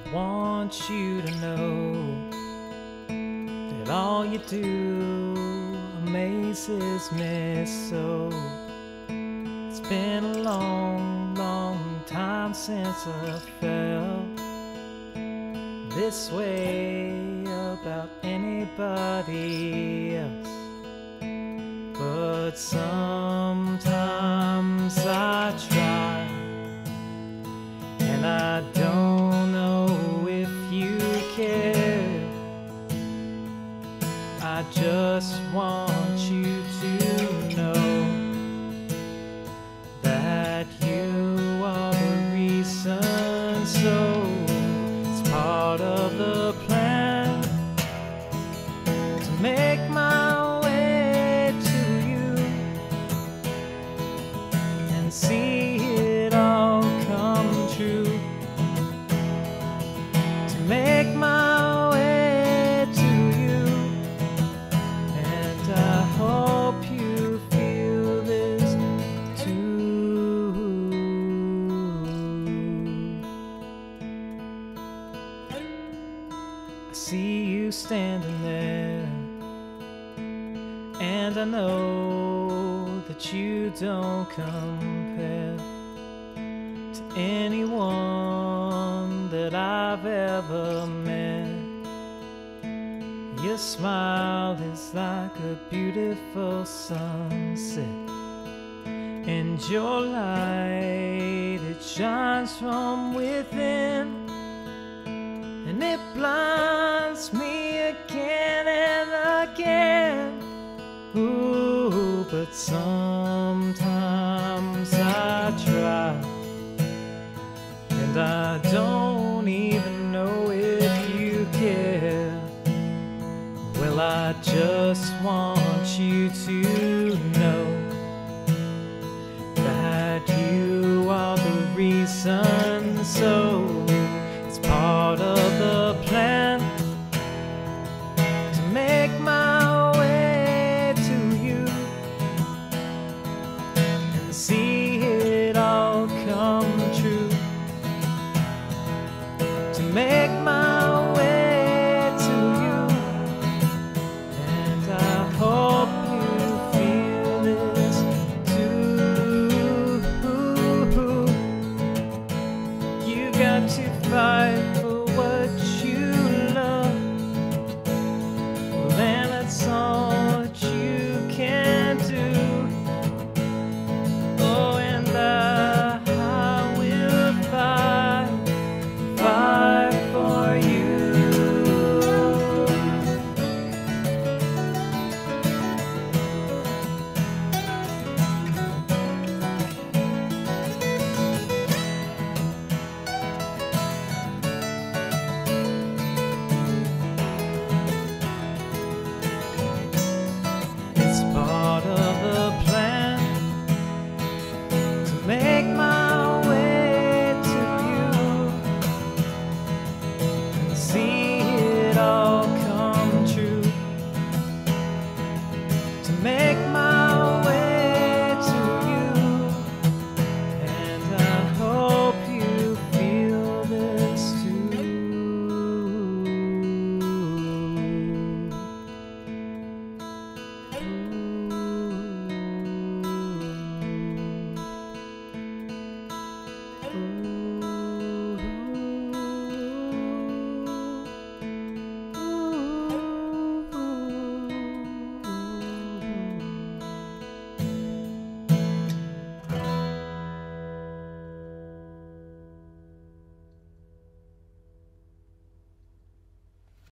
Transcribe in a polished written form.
want you to know that all you do amazes me so. It's been a long, long time since I felt this way about anybody else. But sometimes I try, and I don't know if you care. I just want you to know that you are the reason, so it's part of the plan to make my way to you and see it all come true, to make my way to you. And I hope you feel this too. I see you standing there, and I know that you don't compare to anyone that I've ever met. Your smile is like a beautiful sunset, and your light, it shines from within, and it blinds me again and again. Ooh, but sometimes I try, and I don't even know if you care. Well, I just want you to know that you are the reason, so it's part of the plan to make my way to you and see it all come true, to make my way to you. And I hope you feel this too. You got to fight for